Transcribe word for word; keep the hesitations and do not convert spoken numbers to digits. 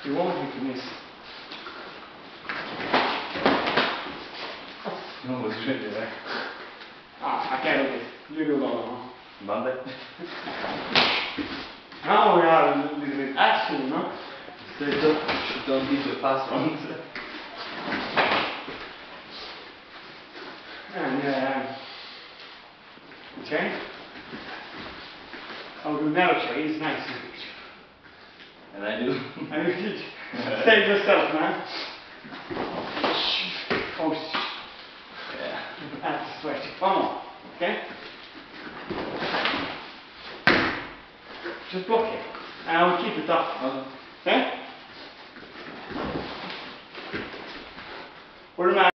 You won't hit miss. No, was really there. Ah, I can't do this. You do that one. Monday. Now we are a little bit action, no? So you don't, you don't need the fast ones. And uh, okay. Oh, do never say it's nice. And I do. And you did. Save yourself, man. Oh, Yeah. that's sweat. One more, okay? Just block it, and I will keep it up. Okay? What am I?